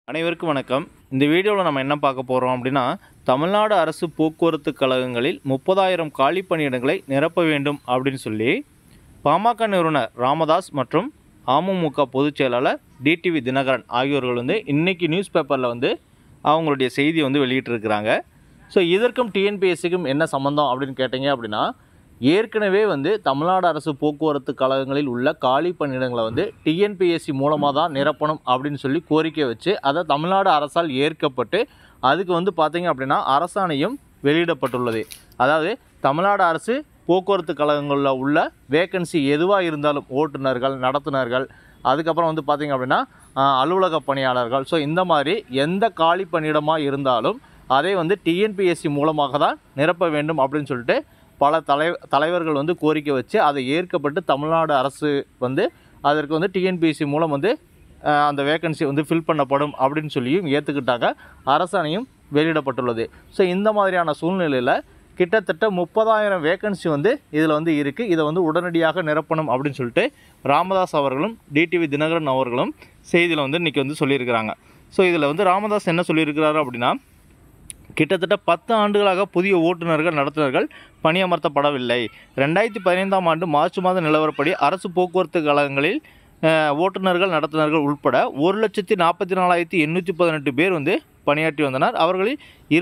அனைவருக்கும் வணக்கம். இந்த வீடியோவில் நம்ம என்ன பார்க்க போகிறோம் அப்படின்னா, தமிழ்நாடு அரசு போக்குவரத்து கழகங்களில் 30,000 காலி பணியிடங்களை நிரப்ப வேண்டும் அப்படின்னு சொல்லி பாமக நிறுவனர் ராமதாஸ் மற்றும் அமமுக பொதுச் செயலாளர் டிடிவி தினகரன் ஆகியோர்கள் இன்றைக்கி நியூஸ் பேப்பரில் அவங்களுடைய செய்தியை வெளியிட்டிருக்கிறாங்க. ஸோ இதற்கும் டிஎன்பிஎஸ்சிக்கும் என்ன சம்மந்தம் அப்படின்னு கேட்டிங்க அப்படின்னா, ஏற்கனவே தமிழ்நாடு அரசு போக்குவரத்து கழகங்களில் உள்ள காலி பணியிடங்களை டிஎன்பிஎஸ்சி மூலமாக தான் நிரப்பணும் அப்படின்னு சொல்லி கோரிக்கை வச்சு அதை தமிழ்நாடு அரசால் ஏற்கப்பட்டு அதுக்கு பார்த்திங்க அப்படின்னா அரசாணையும் வெளியிடப்பட்டுள்ளது. அதாவது தமிழ்நாடு அரசு போக்குவரத்து கழகங்களில் உள்ள வேக்கன்சி எதுவாக இருந்தாலும் ஓட்டுநர்கள், நடத்துனர்கள், அதுக்கப்புறம் பார்த்திங்க அப்படின்னா அலுவலக பணியாளர்கள், ஸோ இந்த மாதிரி எந்த காலி பணியிடமாக இருந்தாலும் அதை டிஎன்பிஎஸ்சி மூலமாக தான் நிரப்ப வேண்டும் அப்படின்னு சொல்லிட்டு பல தலைவர்கள் கோரிக்கை வச்சு அதை ஏற்கப்பட்டு தமிழ்நாடு அரசு அதற்கு டிஎன்பிஎஸ்சி மூலம் அந்த வேக்கன்சி ஃபில் பண்ணப்படும் அப்படின்னு சொல்லியும் ஏற்றுக்கிட்டாங்க. அரசாணையும் வெளியிடப்பட்டுள்ளது. ஸோ இந்த மாதிரியான சூழ்நிலையில் கிட்டத்தட்ட 30,000 வேக்கன்சி இதில் இருக்குது. இதை உடனடியாக நிரப்பணும் அப்படின்னு சொல்லிட்டு ராமதாஸ் அவர்களும் டிடிவி தினகரன் அவர்களும் செய்தியில் இன்றைக்கி சொல்லியிருக்கிறாங்க. ஸோ இதில் ராமதாஸ் என்ன சொல்லியிருக்கிறாரு அப்படின்னா, கிட்டத்தட்ட 10 ஆண்டுகளாக புதிய ஓட்டுநர்கள், நடத்துனர்கள் பணியமர்த்தப்படவில்லை. 2015ஆம் ஆண்டு மார்ச் மாத நிலவரப்படி அரசு போக்குவரத்து கழகங்களில் ஓட்டுநர்கள், நடத்துனர்கள் உட்பட 1,44,818 பேர் பணியாற்றி வந்தனர். அவர்களில்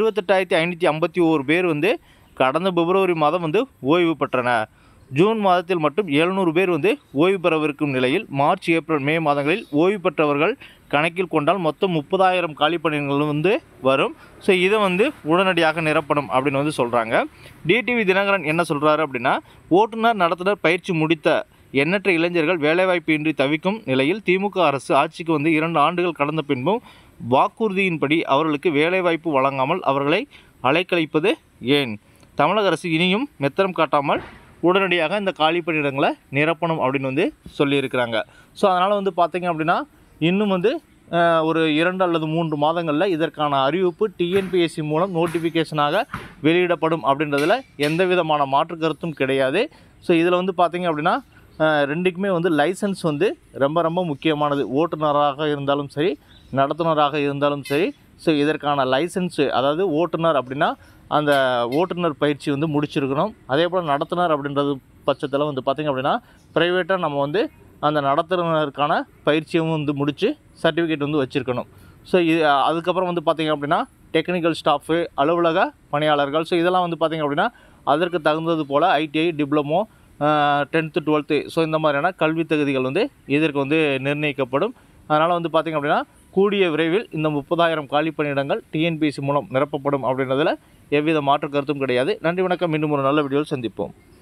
28,551 பேர் கடந்த பிப்ரவரி மாதம் ஓய்வு பெற்றனர். ஜூன் மாதத்தில் மட்டும் 700 பேர் ஓய்வு பெறவிருக்கும் நிலையில் மார்ச், ஏப்ரல், மே மாதங்களில் ஓய்வு பெற்றவர்கள் கணக்கில் கொண்டால் மொத்தம் 30,000 காலி பணியிடங்கள் வரும். ஸோ இதை உடனடியாக நிரப்பணும் அப்படின்னு சொல்கிறாங்க. டிடிவி தினகரன் என்ன சொல்கிறாரு அப்படின்னா, ஓட்டுநர், நடத்துனர் பயிற்சி முடித்த எண்ணற்ற இளைஞர்கள் வேலைவாய்ப்பு இன்றி தவிக்கும் நிலையில் திமுக அரசு ஆட்சிக்கு 2 ஆண்டுகள் கடந்த பின்பும் வாக்குறுதியின்படி அவர்களுக்கு வேலைவாய்ப்பு வழங்காமல் அவர்களை அலைக்கழிப்பது ஏன்? தமிழக அரசு இனியும் மெத்தனம் காட்டாமல் உடனடியாக இந்த காலி பணியிடங்களை நிரப்பணும் அப்படின்னு சொல்லியிருக்கிறாங்க. ஸோ அதனால் பார்த்திங்க அப்படின்னா இன்னும் ஒரு 2 அல்லது 3 மாதங்களில் இதற்கான அறிவிப்பு டிஎன்பிஎஸ்சி மூலம் நோட்டிஃபிகேஷனாக வெளியிடப்படும் அப்படின்றதில் எந்த விதமான மாற்று கருத்தும் கிடையாது. ஸோ இதில் பார்த்திங்க அப்படின்னா ரெண்டுக்குமே லைசன்ஸ் ரொம்ப ரொம்ப முக்கியமானது. ஓட்டுநராக இருந்தாலும் சரி, நடத்துனராக இருந்தாலும் சரி. ஸோ இதற்கான லைசன்ஸு, அதாவது ஓட்டுநர் அப்படின்னா அந்த ஓட்டுநர் பயிற்சி முடிச்சிருக்கணும். அதே போல் நடத்துனர் அப்படின்றது பட்சத்தில் பார்த்திங்க அப்படின்னா ப்ரைவேட்டாக நம்ம அந்த நடத்துனருக்கான பயிற்சியும் முடித்து சர்டிஃபிகேட் வச்சுருக்கணும். ஸோ இது அதுக்கப்புறம் பார்த்திங்க அப்படின்னா டெக்னிக்கல் ஸ்டாஃபு, அலுவலக பணியாளர்கள், ஸோ இதெல்லாம் பார்த்திங்க அப்படின்னா அதற்கு தகுந்தது போல் ITI, diploma, 10th 12th, so இந்த மாதிரியான கல்வி தகுதிகள் இதற்கு நிர்ணயிக்கப்படும். அதனால் பார்த்திங்க அப்படின்னா கூடிய விரைவில் இந்த 30,000 காலி பணியிடங்கள் டிஎன்பிஎஸ்சி மூலம் நிரப்பப்படும் அப்படின்றதில் எவ்வித மாற்று கருத்தும் கிடையாது. நன்றி, வணக்கம். மீண்டும் ஒரு நல்ல வீடியோவில் சந்திப்போம்.